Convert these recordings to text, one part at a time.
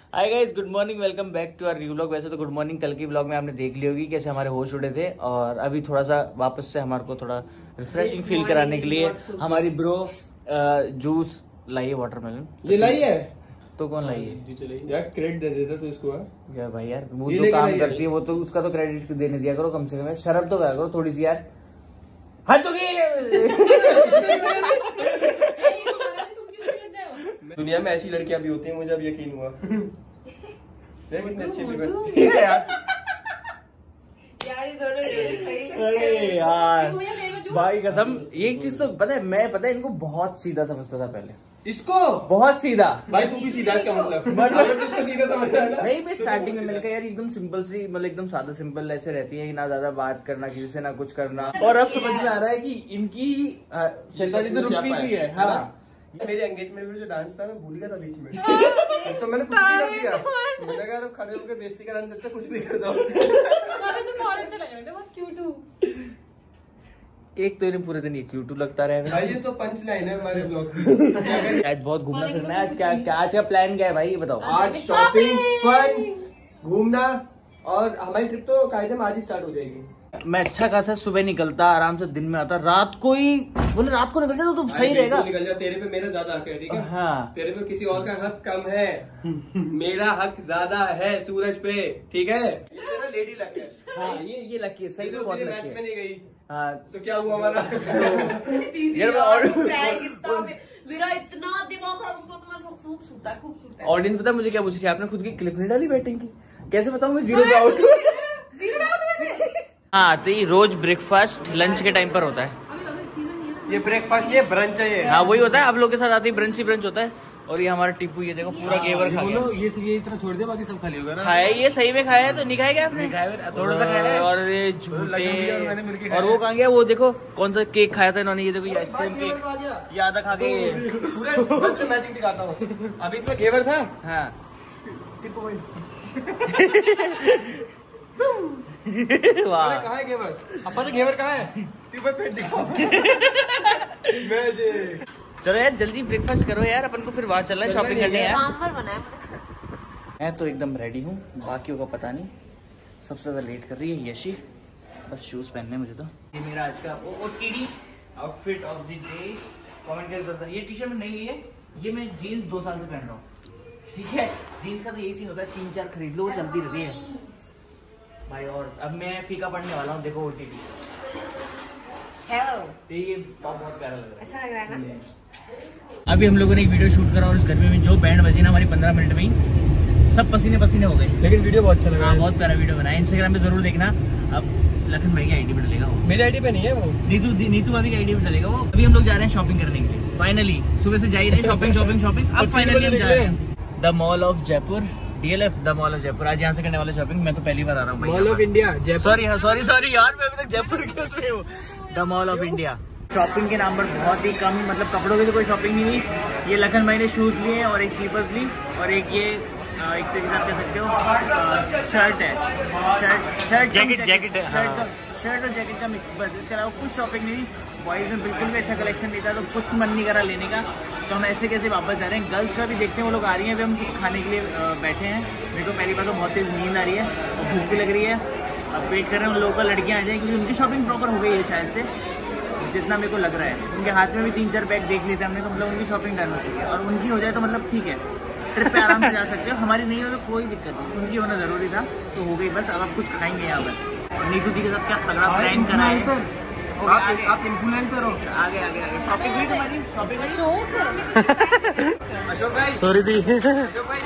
Hi guys, good morning, welcome back to our new vlog. वैसे तो good morning कल की व्लॉग में आपने देख ली होगी कैसे हमारे होश उड़े थे, और अभी थोड़ा सा वापस से हमारे को थोड़ा रिफ्रेशिंग फील कराने के लिए हमारी ब्रो जूस लाई है, वाटरमेलन। ये लाई है तो कौन लाई है यार? क्रेडिट दे देता तो इसको क्या भाई यार, वो जो काम करती है वो तो उसका तो क्रेडिट देने दिया करो कम से कम। शर्म तो करा करो थोड़ी सी यार। हद तो दुनिया में ऐसी लड़कियां भी होती हैं, मुझे अब यकीन हुआ। देख कितनी अच्छी अरे यार भाई कसम, एक चीज तो पता है, मैं पता है इनको बहुत सीधा समझता था पहले। इसको बहुत सीधा भाई, तू भी सीधा इसका मतलब इसको सीधा समझता है ना? नहीं, मैं स्टार्टिंग में मैंने कहा यार एकदम सिंपल सी, मतलब एकदम सादा सिंपल ऐसे रहती है, ना ज्यादा बात करना किसी से, ना कुछ करना। और अब समझ में आ रहा है कि इनकी शैतानी तो रुकती भी है। हाँ, मेरे एंगेजमेंट में जो डांस था मैं भूल गया था बीच में। तो मैंने कुछ भी कर दिया। मैंने कहा खड़े होकर बेइज्जती कराने से अच्छा कुछ भी कर दो। एक तो इन्हें पूरे दिन ये क्यूट लगता रहेगा। ये तो पंच लाइन है हमारे ब्लॉग की। आज बहुत घूमना फिरना है। आज का प्लान क्या है भाई, ये बताओ। आज शॉपिंग, फन, घूमना, और हमारी ट्रिप तो कायदे आज ही स्टार्ट हो जाएगी। मैं अच्छा खासा सुबह निकलता, आराम से दिन में आता, रात को ही बोले रात को निकल जाए तो सही रहेगा। निकल जा, तेरे पे मेरा ज्यादा हक है, ठीक है? हाँ, तेरे पे किसी और का हक कम है, मेरा हक ज्यादा है सूरज पे, ठीक है? ये तेरा लेडी लक है। हाँ, ये लकी है, सही में बहुत लकी मैच में नहीं गई। हाँ, तो क्या हुआ हमारा? मेरा इतना दिमाग खराब, उसको खूब सूता है। ऑडियंस पता है मुझे क्या पूछ रही है, आपने खुद की क्लिप नहीं डाली बैटिंग की? कैसे बताऊँ मैं जीरो पे आउट हूँ। हाँ, तो ये रोज ब्रेकफास्ट लंच के टाइम पर होता है। ये ब्रेकफास्ट, ये ब्रंच है। ये हाँ वही होता है, आप लोग के साथ आते ही ब्रंच ही ब्रंच होता है। और ये हमारा टिप्पू, ये देखो पूरा गेवर खा गया। ये इतना छोड़ दिया, बाकी सब खाली होगा ना। खाया ये सही में खाया है, तो नहीं खाया क्या आपने? थोड़ा सा खाया है। और ये झूठे, और वो कहाँ गया? वो देखो कौन सा केक खाया था इन्होंने, ये देखो ये आइसक्रीम केक, ये आधा खा गए। मैजिक दिखाता हूँ, अभी इसमें घेवर था। हाँ वाह, कहाँ है घेवर? अपा तो घेवर कहाँ है? पेट दिखाओ। मैजिक। चलो यार जल्दी ब्रेकफास्ट करो यार, अपन को फिर वहाँ चलना है शॉपिंग करने यार। मैं तो एकदम रेडी हूँ, बाकियों का पता नहीं। सबसे ज्यादा लेट कर रही है यशी, बस शूज पहनने मुझे तो। ये मेरा आज का OOTD outfit of the day. Comment करके ये टी शर्ट में नहीं ली है, ये मैं जीन्स 2 साल से पहन रहा हूँ, ठीक है? जीन्स का तो यही सीन होता है, 3-4 खरीद लो, वो चलती रहती है भाई। और अब मैं फीका पढ़ने वाला हूँ, देखो OOTD। ये बहुत प्यारा लग रहा है, अच्छा लग रहा है ना? अभी हम लोगों ने एक वीडियो शूट करा और इस गर्मी में जो बैंड बजी ना हमारी 15 मिनट में ही सब पसीने पसीने हो गए, लेकिन वीडियो बहुत अच्छा लगा। हाँ, बहुत प्यारा वीडियो बनाया, इंस्टाग्राम पे जरूर देखना। अब लखन भाई की आईडी पे डलेगा वो, मेरी आईडी पे नहीं है वो, नीतू भाभी की आईडी पे डलेगा वो। अभी हम लोग जा रहे हैं शॉपिंग करने के लिए, फाइनली सुबह से जा ही रहे शॉपिंग। अब फाइनली हम जा रहे हैं the mall of Jaipur, DLF the mall of Jaipur. आज यहाँ से करने वाले शॉपिंग, मैं तो पहली बार आ रहा हूँ। Mall of India Jaipur. Sorry यार, मैं अभी तक जयपुर के उसमें हूँ। The mall of India. Shopping के नाम पर बहुत ही कम, मतलब कपड़ों की तो कोई शॉपिंग नहीं हुई। ये लखन भाई ने शूज लिए और एक स्लीपर्स ली, और एक ये एक तरीके से आप कह सकते हो शर्ट है, जैकेट है, शर्ट और जैकेट का मिक्स, बस। इसके अलावा कुछ शॉपिंग नहीं। बॉयज में बिल्कुल भी अच्छा कलेक्शन नहीं था, तो कुछ मन नहीं करा लेने का, तो हम ऐसे कैसे वापस जा रहे हैं। गर्ल्स का भी देखते हैं, वो लोग आ रही हैं, अभी हम कुछ खाने के लिए बैठे हैं। मेरे को पहली बार तो बहुत तेज़ नींद आ रही है और भूख भी लग रही है। अब वेट कर रहे हैं उन लोगों का लड़कियाँ आ जाए, क्योंकि उनकी शॉपिंग प्रॉपर हो गई है शायद से, जितना मेरे को लग रहा है। उनके हाथ में भी 3-4 बैग देख लेते हमने, तो मतलब उनकी शॉपिंग डन हो चुकी है। और उनकी हो जाए तो मतलब ठीक है, ट्रिप पे आराम से जा सकते हो। हमारी नहीं हो तो कोई दिक्कत नहीं, उनकी होना जरूरी था तो हो गई बस। अब आप कुछ खाएंगे यहाँ पर। और नीतू जी के साथ क्या तगड़ा प्लान करा है। आप इन्फ्लुएंसर हो। आगे शॉपिंग हुई तुम्हारी? शॉपिंग अशोक भाई, सॉरी दी। अशोक भाई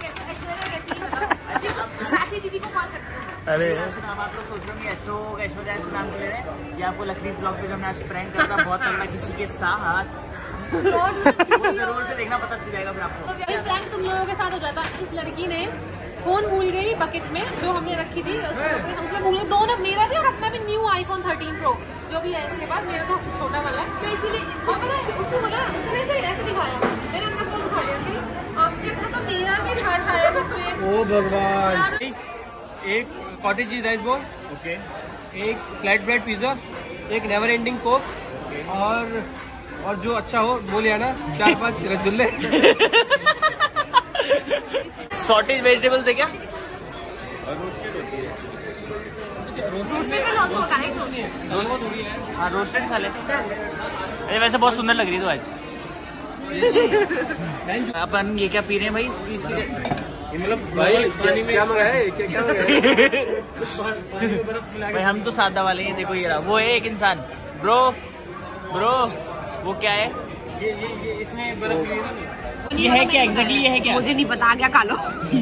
दीदी को कॉल करते हैं। अरे अब आप लोग सोच रहे हो ऐश्वर्या ऐसे नाम ले रहे हैं, ये आपको लकड़ी ब्लॉग पे जो हमने आज प्रैंक करा था बहुत तगड़ा किसी के साथ, जरूर से देखना, पता चल जाएगा फिर आपको। तो प्रैंक तुम लोगों के साथ हो जाता। इस लड़की ने फोन भूल गई बकेट में जो हमने रखी थी, उसमें भूल गई। दोनों, मेरा भी और अपना भी न्यू iPhone 13 Pro जो भी है इसके बाद, मेरा तो छोटा वाला, तो इसीलिए उसने बोला, उसने ऐसे दिखाया, मैंने अपना फोन उठा लिया, आपके अपना तो मेरा भी था शायद उसमें। ओ भगवान। एक कॉटेज चीज राइस बोल, ओके, एक फ्लैट ब्रेड पिज्जा, एक नेवर एंडिंग कोक, और जो अच्छा हो वो ले आना, 4-5 रसगुल्ले। सॉटेज वेजिटेबल्स है क्या? हाँ रोस्टेड खा ले। अरे वैसे बहुत सुंदर लग रही है तो आज। अपन ये क्या पी रहे हैं भाई? मतलब भाई क्या मंगाया है? क्या भाई हम तो सादा वाले हैं। देखो ये रहा, वो है एक इंसान। ब्रो वो क्या है? ये इसमें बर्फ ये है क्या एग्जैक्टली? ये है क्या? मुझे नहीं पता, क्या खा लो।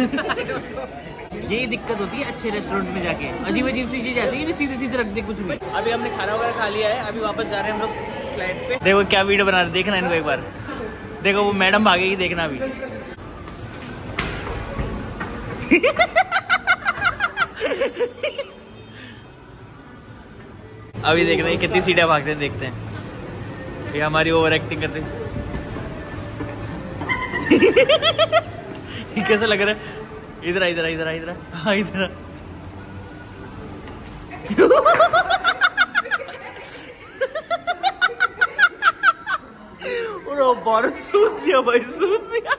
यही दिक्कत होती है अच्छे रेस्टोरेंट में जाके, अजीब सी चीज आती है, सीधे रख दे कुछ भी। अभी हमने खाना वगैरह खा लिया है, अभी वापस जा रहे हैं हम लोग फ्लैट पे। देखो क्या वीडियो बना रहे, देखना इनको एक बार। देखो वो मैडम भागेगी, देखना अभी। अभी देख रहे हैं कितनी सीढ़ियाँ भागते हैं, देखते हैं। ये हमारी ओवर एक्टिंग करते हैं। कैसा लग रहा है? इधर हाँ इधर सूद दिया भाई, सूद दिया।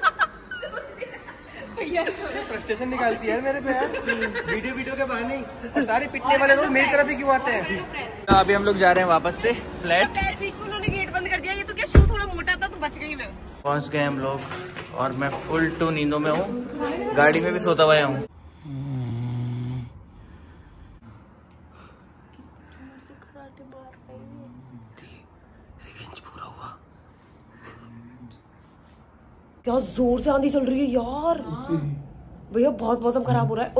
फ्रस्ट्रेशन निकालती है मेरे पे यार, वीडियो के बहाने ही। और सारे पिटने वाले लोग मेरी तरफ ही क्यों आते हैं? अभी हम लोग जा रहे हैं वापस से फ्लैट। उन्होंने गेट बंद कर दिया। ये तो क्या शू थोड़ा मोटा था तो बच गई मैं। पहुंच गए हम लोग और मैं फुल टू नींदों में हूँ, गाड़ी में भी सोता हुआ हूँ। क्या जोर से आंधी चल रही है यार भैया, बहुत मौसम खराब हो रहा है।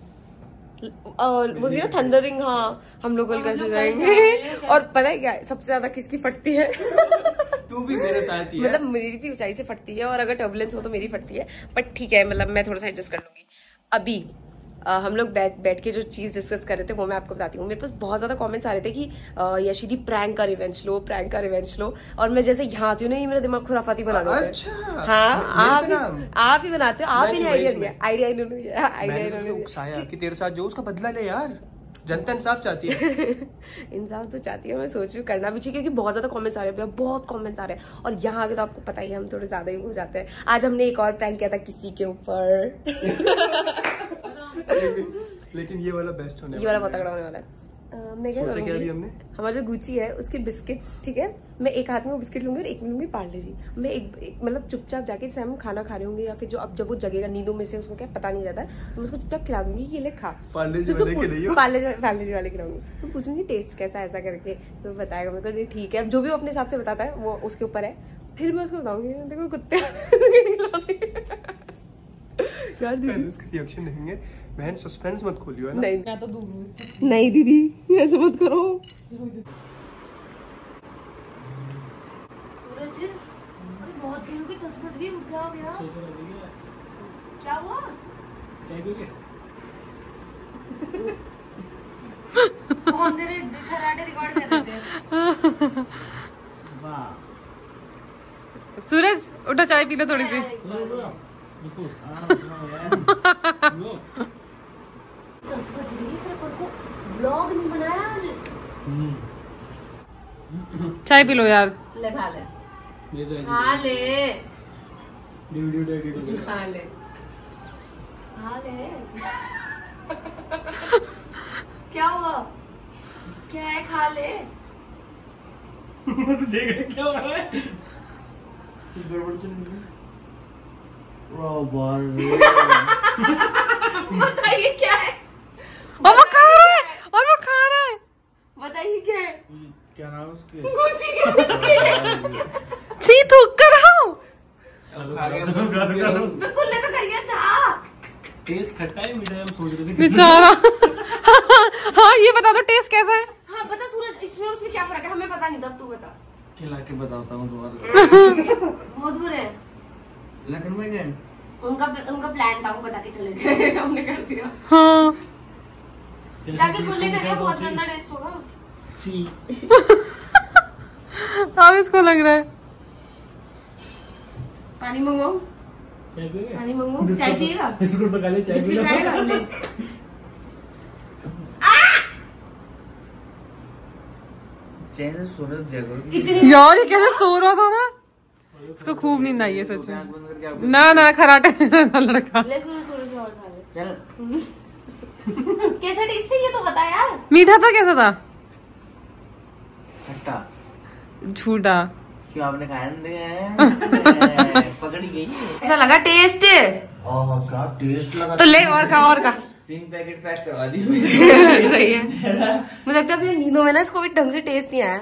और वो ना थंडरिंग। हाँ हम लोग कल कैसे जाएंगे? और पता है क्या सबसे ज्यादा किसकी फटती है? तू भी मेरे साथ ही है। मतलब मेरी भी ऊंचाई से फटती है, और अगर टर्बुलेंस हो तो मेरी फटती है। बट ठीक है, मतलब मैं थोड़ा सा एडजस्ट कर लूंगी। अभी हम लोग बैठ के जो चीज डिस्कस कर रहे थे वो मैं आपको बताती हूँ। मेरे पास बहुत ज्यादा कमेंट्स आ रहे थे कि यशी प्रैंक का रिवेंज लो, प्रैंक का रिवेंज लो। और मैं जैसे यहाँ आती हूँ ना, ये मेरा दिमाग खुराफाती बना देता है। अच्छा हाँ आप ही बनाते हो, आप ही ने आइडिया दिया। आइडिया उकसाया कि तेरे साथ जो उसका बदला ले यार। जनता इंसाफ चाहती है। इंसाफ तो चाहती है, मैं सोच रही हूँ करना भी चाहिए, क्योंकि बहुत ज्यादा कमेंट्स आ रहे हैं, बहुत कमेंट्स आ रहे हैं। और यहाँ आके तो आपको पता ही है हम थोड़े ज्यादा ही हो जाते हैं। आज हमने एक और प्रैंक किया था किसी के ऊपर। लेकिन ये वाला बेस्ट होने, ये वाला बहुत तगड़ा होने वाला है। मैं क्या करूँगी, हमारा जो गुची है उसके बिस्किट्स, ठीक है, मैं एक हाथ में वो बिस्किट लूंगी और एक में लूंगी पार्ले जी। मैं एक मतलब चुपचाप जाके जैसे हम खाना खा रहे होंगे या फिर जो अब जब वो जगेगा नींदों में से, उसको क्या पता नहीं रहता है, तो मैं उसको चुपचाप खिला दूंगी, ये ले खा। पार्ले जी वाले खिलाइयो, पार्ले जी वाले खिलाऊंगी। तो पूछूंगी टेस्ट कैसा है, ऐसा करके तो बताएगा मेरे को। ठीक है, जो भी वो अपने हिसाब से बताता है वो उसके ऊपर है। फिर मैं उसको बताऊंगी देखो कुत्ते यार दीदी उसका रिएक्शन देखेंगे। बहन सस्पेंस मत खोलियो है ना। नहीं मैं तो दूर हूं। नहीं दीदी ऐसे मत करो। सूरज अरे बहुत दिन हो गए, 10 बज गए, उठ जाओ यार। क्या हुआ? चाय पियोगे? कौन तेरे खराटे रिकॉर्ड कर रहे थे? वाह सूरज उठो, चाय पी लो थोड़ी सी। 10 बज गई, फिर अपन को व्लॉग नहीं बनाया आज। चाय पी लो यार। ले खा ले, ये तो खा ले, वीडियो खा ले, खा ले। क्या हुआ? क्या है? खा ले। देख रहे क्या हो रहा है? बताइए क्या है? और वो खा रहा है, बताइए क्या है? क्या नाम है उसके? गुची के बिस्किट है। छी थूक कर रहा हूँ। बिल्कुल ले तो करिए चाह। टेस्ट खट्टा है मीठा है, हम सोच रहे थे बेचारा। हाँ ये बता दो टेस्ट कैसा है? हाँ बता सूरज, इसमें उसमें क्या फर्क है? हमें पता नहीं था, तू बता। खिला के बताता हूँ तुम्हारे। बहुत बुरे हैं। लेकिन मैंने उनका प्लान था, वो बता के चले गए। हमने कर दिया। हाँ जाके गुल्ले करिए, बहुत गंदा टेस्ट होगा। अब इसको लग रहा है। पानी मंगाओ, चाय पियोगे? पानी मंगाओ। चाय पिएगा? बिस्कुट तो खा ले, चाय पी बिस्किट लो। खाएगा? ले। चैन सूरज देखो इतनी यार ये कैसे सो रहा था ना। इसको खूब नींद आई है सच में। ना खराटा लड़का। चल कैसा टेस्ट है ये तो बता यार। मीठा था कैसा था? खट्टा। झूठा। क्यों आपने खाया नहीं? पकड़ी गई। ऐसा लगा टेस्ट? क्या टेस्ट लगा। तो ले और खा 3 पैकेट पैक करवा दी। सही है। मुझे लगता है फिर नींदों में ना इसको भी ढंग से टेस्ट नहीं आया।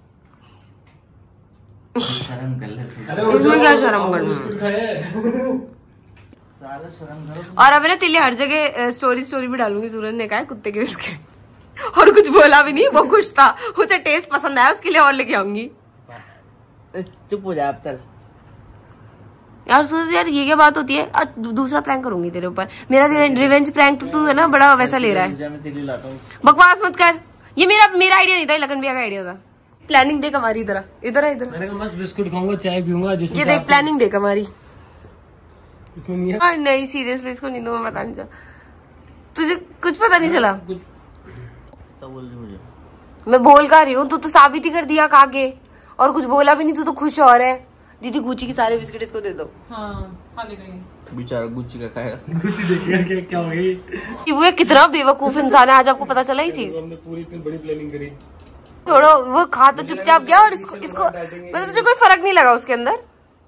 शर्म कर ले। इसमें क्या शर्म करना। साला शर्म करो। और अभी ना तिल्ली हर जगह स्टोरी भी डालूंगी। सूरज ने कहा है कुत्ते के बिस्किट और कुछ बोला भी नहीं, वो खुश था, उसे टेस्ट पसंद आया, उसके लिए और लेके आऊंगी। चुप हो जा आप। चल यार सूरज यार ये क्या बात होती है? दूसरा प्रैंक करूंगी तेरे ऊपर। मेरा रिवेंज प्रैंक तो तू है ना बड़ा वैसा ले रहा है। मैं तेरे लिए लाता हूँ। बकवास मत कर। ये मेरा आइडिया नहीं था, लखन भैया का आइडिया था। प्लानिंग देख हमारी। इधर मैंने कहा बस बिस्कुट खाऊंगा, चाय पीऊंगा। ये देख प्लानिंग देख हमारी। इसमें नहीं है। नहीं सीरियसली इसको नींदों में पता नहीं चला। तुझे कुछ पता नहीं चला? तो बोल मुझे। मैं बोल का रही हूँ, तू तो साबित ही कर दिया आगे और कुछ बोला भी नहीं। तू तो खुश और है। दीदी गुच्ची के सारे बिस्किट इसको दे दो। बेचारा गुच्ची का खाएगा। गुच्ची देखिए क्या हो गई। वो कितना बेवकूफ इंसान है, आज आपको पता चला ये चीज। हमने पूरी इतनी बड़ी प्लानिंग करी। थोड़ा वो खा तो चुपचाप गया और इसको मतलब तुझे कोई फर्क नहीं लगा उसके अंदर।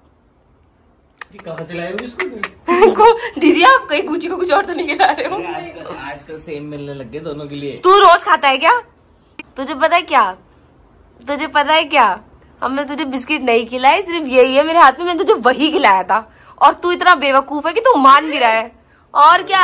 कहाँ चलाए इसको? दीदी आप कहीं गुच्ची को कुछ और तो नहीं खिला रहे हो? आजकल सेम मिलने लग गए दोनों के लिए। तू रोज खाता है क्या? तुझे पता है क्या हमने तुझे बिस्किट नहीं खिलाए, सिर्फ यही है मेरे हाथ में, मैंने तुझे वही खिलाया था और तू इतना बेवकूफ है कि तू मान गिरा है। और क्या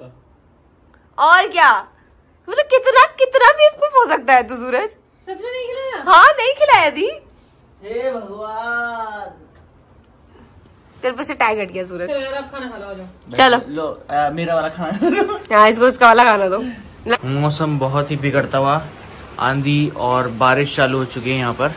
मतलब कितना बेवकूफ हो सकता है तू सूरज? सच में नहीं खिलाया? हाँ नहीं खिलाया दी। हे भगवान, तेरे पर से टैग हट गया सूरज। चलो यार आप खाना खा लो। चलो लो मेरा वाला खाना। हाँ इसको इसका वाला खाना दो। मौसम बहुत ही बिगड़ता हुआ, आंधी और बारिश चालू हो चुकी है यहाँ पर,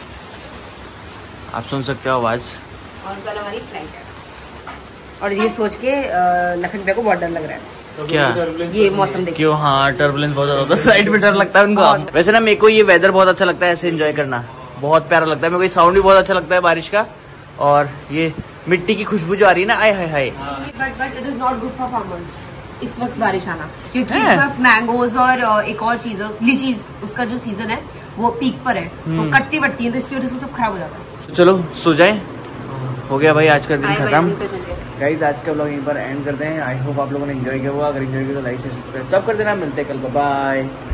आप सुन सकते हो आवाज। और कल हमारी फ्लाइट है और ये सोच के लखन भैया को बहुत डर लग रहा है। क्या? ये मौसम देखिए। क्यों? हाँ टर्बुलेंस बहुत ज्यादा होता है, फ्लाइट में डर लगता है उनको। वैसे ना मेरे को ये वेदर बहुत अच्छा लगता है, ऐसे एंजॉय करना बहुत प्यारा लगता है मेरे को। ये साउंड भी बहुत अच्छा लगता है बारिश का, और ये मिट्टी की खुशबू जो आ रही है ना, आय हाय हाय। But it is not good for farmers इस वक्त बारिश आना, क्योंकि इस वक्त मैंगोज और एक और चीज लीचीज, उसका जो सीजन है वो पीक पर है, तो कटती बढ़ती है, तो इसकी वजह से सब खराब हो जाता है। चलो सो जाए, हो गया भाई आज का दिन खत्म। तो गाइस आज का ब्लॉग यहीं पर एंड करते हैं। आई होप आप लोगों ने एंजॉय किया होगा। अगर एंजॉय किया तो लाइक शेयर सब्सक्राइब सब कर देना। मिलते हैं कल, बाय।